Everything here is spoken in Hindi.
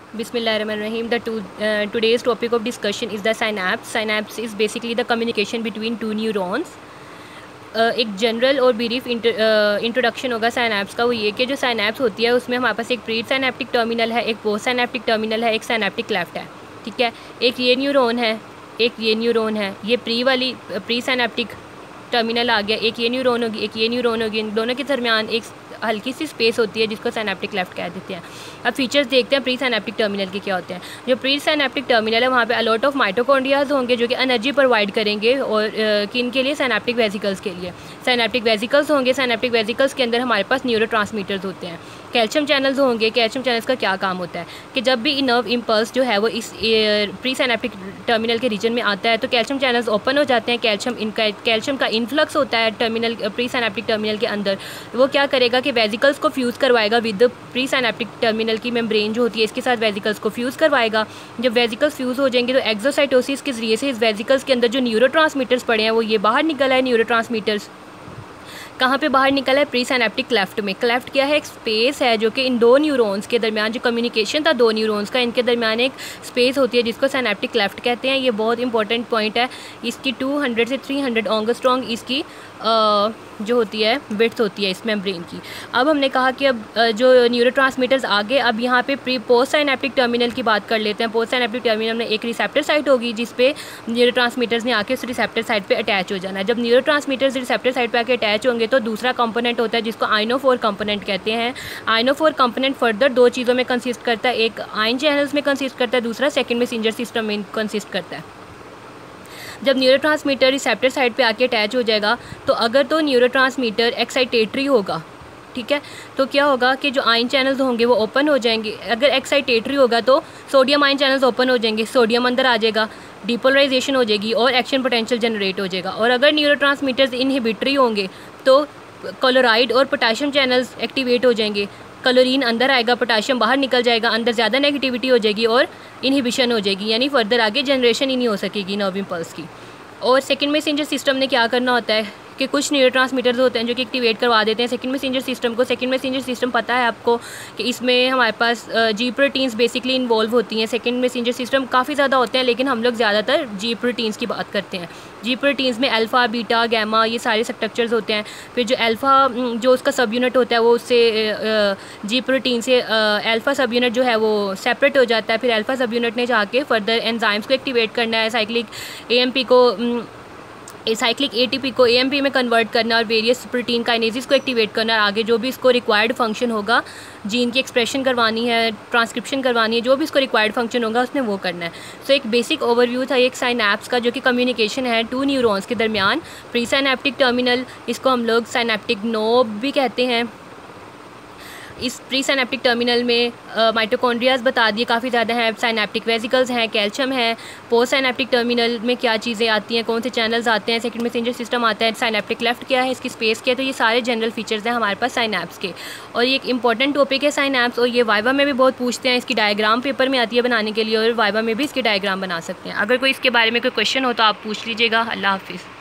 Bismillahirrahmanirrahim. Today's topic of discussion is the synapse. Synapse is basically the communication between two neurons. एक जनरल और ब्रीफ इंट्रोडक्शन होगा साइनैप्स का। वो ये कि जो साइनैप्स होती है उसमें हमारे पास एक प्री साइनैप्टिक टर्मिनल है, एक पोस्ट साइनैप्टिक टर्मिनल है, एक साइनैप्टिक क्लेफ्ट है। ठीक है, एक ये न्यूरॉन है, एक ये न्यूरॉन है। ये प्री साइनैप्टिक टर्मिनल आ गया, एक ये न्यूरॉन होगी, एक ये न्यूरॉन होगी। इन दोनों के दरमियान एक हल्की सी स्पेस होती है जिसको साइनैप्टिक क्लेफ्ट कह देते हैं। अब फीचर्स देखते हैं प्री साइनैप्टिक टर्मिनल के क्या होते हैं। जो प्री साइनैप्टिक टर्मिनल है वहाँ पे अलॉट ऑफ माइटोकॉन्ड्रियाज होंगे जो कि एनर्जी प्रोवाइड करेंगे, और किन के लिए? साइनैप्टिक वेसिकल्स के लिए। साइनैप्टिक वेसिकल्स होंगे, साइनैप्टिक वेसिकल्स के अंदर हमारे पास न्यूरोट्रांसमीटर्स होते हैं। कैल्शियम चैनल्स होंगे। कैल्शियम चैनल्स का क्या काम होता है कि जब भी नर्व इम्पल्स जो है वो इस प्री साइनैप्टिक टर्मिनल के रीजन में आता है तो कैल्शियम चैनल्स ओपन हो जाते हैं। कैल्शियम का इन्फ्लक्स होता है प्री साइनैप्टिक टर्मिनल के अंदर। वो क्या करेगा कि वेसिकल्स को फ्यूज़ करवाएगा विद प्री साइनैप्टिक टर्मिनल की मेम्ब्रेन जो होती है इसके साथ वेसिकल्स को फ्यूज़ करवाएगा। जब वेसिकल्स फ्यूज़ हो जाएंगे तो एक्सोसाइटोसिस के जरिए से इस वेसिकल्स के अंदर जो न्यूरोट्रांसमीटर्स पड़े हैं वो ये बाहर निकल आए। न्यूरोट्रांसमीटर्स कहाँ पे बाहर निकला है? प्री साइनैप्टिक क्लेफ्ट में। क्लेफ्ट क्या है? एक स्पेस है जो कि इन दो न्यूरॉन्स के दरमियान जो कम्युनिकेशन था दो न्यूरॉन्स का, इनके दरमियान एक स्पेस होती है जिसको साइनैप्टिक क्लेफ्ट कहते हैं। ये बहुत इंपॉर्टेंट पॉइंट है। इसकी 200 से 300 एंगस्ट्रॉन्ग इसकी जो होती है विड्थ होती है इस मेम्ब्रेन की। अब हमने कहा कि अब जो न्यूरोट्रांसमीटर्स आगे, अब यहाँ पे प्री पोस्ट साइनैप्टिक टर्मिनल की बात कर लेते हैं। पोस्ट साइनैप्टिक टर्मिनल में एक रिसेप्टर साइट होगी जिस पे न्यूरोट्रांसमीटर्स ने आके उस रिसेप्टर साइट पे अटैच हो जाना है। जब न्यूरोट्रांसमीटर्स रिसेप्टर साइट पे आके अटैच होंगे तो दूसरा कंपोनेंट होता है जिसको आइनोफोर कंपोनेंट कहते हैं। आइनोफोर कंपोनेंट फर्दर दो चीज़ों में कंसिस्ट करता है, एक आयन चैनल्स में कंसिस्ट करता है, दूसरा सेकेंड मैसेंजर सिस्टम में कंसिस्ट करता है। जब न्यूरोट्रांसमीटर रिसेप्टर साइट पे आके अटैच हो जाएगा तो अगर तो न्यूरोट्रांसमीटर एक्साइटेटरी होगा, ठीक है, तो क्या होगा कि जो आयन चैनल्स होंगे वो ओपन हो जाएंगे। अगर एक्साइटेटरी होगा तो सोडियम आयन चैनल्स ओपन हो जाएंगे, सोडियम अंदर आ जाएगा, डिपोलराइजेशन हो जाएगी और एक्शन पोटेंशियल जनरेट हो जाएगा। और अगर न्यूरोट्रांसमीटर्स इनहिबिटरी होंगे तो क्लोराइड और पोटाशियम चैनल्स एक्टिवेट हो जाएंगे। क्लोरीन अंदर आएगा, पोटाशियम बाहर निकल जाएगा, अंदर ज़्यादा नेगेटिविटी हो जाएगी और इनहिबिशन हो जाएगी, यानी फर्दर आगे जनरेशन ही नहीं हो सकेगी नर्व इम्पल्स की। और सेकंड मैसेंजर सिस्टम ने क्या करना होता है कि कुछ न्यूरोट्रांसमीटर्स होते हैं जो कि एक्टिवेट करवा देते हैं सेकंड मैसेंजर सिस्टम को। सेकंड मैसेंजर सिस्टम पता है आपको कि इसमें हमारे पास जी प्रोटीन्स बेसिकली इन्वॉल्व होती हैं। सेकंड मैसेंजर सिस्टम काफ़ी ज़्यादा होते हैं लेकिन हम लोग ज़्यादातर जी प्रोटीन्स की बात करते हैं। जी प्रोटीन्स में अल्फ़ा, बीटा, गैमा ये सारे स्ट्रक्चर्स होते हैं। फिर जो अल्फ़ा जो उसका सब यूनिट होता है वो उससे जी प्रोटीन से अल्फ़ा सब यूनिट जो है वो सेपरेट हो जाता है। फिर अल्फ़ा सब यूनिट ने जाके फर्दर एंजाइम्स को एक्टिवेट करना है, साइक्लिक एटीपी को एएमपी में कन्वर्ट करना और वेरियस प्रोटीन काइनेसिस को एक्टिवेट करना। और आगे जो भी इसको रिक्वायर्ड फंक्शन होगा, जीन की एक्सप्रेशन करवानी है, ट्रांसक्रिप्शन करवानी है, जो भी इसको रिक्वायर्ड फंक्शन होगा उसने वो करना है। सो एक बेसिक ओवरव्यू था एक साइनैप्स का जो कि कम्युनिकेशन है टू न्यूरॉन्स के दरमियान। प्री साइनैप्टिक टर्मिनल, इसको हम लोग साइनैप्टिक नोब भी कहते हैं। इस प्री साइनैप्टिक टर्मिनल में माइटोकॉन्ड्रियाज बता दिए काफ़ी ज़्यादा हैं, साइनैप्टिक वेसिकल्स हैं, कैल्शियम है। पोस्ट साइनैप्टिक टर्मिनल में क्या चीज़ें आती हैं, कौन से चैनल्स आते हैं, सेकंड मैसेंजर सिस्टम आता है, साइनैप्टिक क्लेफ्ट क्या है, इसकी स्पेस क्या है। तो ये सारे जनरल फीचर्स हैं हमारे पास साइनैप्स के। और ये एक इंपॉर्टेंट टॉपिक है साइनैप्स, और ये वाइवा में भी बहुत पूछते हैं। इसकी डायग्राम पेपर में आती है बनाने के लिए और वाइवा में भी इसकी डायग्राम बना सकते हैं। अगर कोई इसके बारे में कोई क्वेश्चन हो तो आप पूछ लीजिएगा। अल्लाह हाफिज़।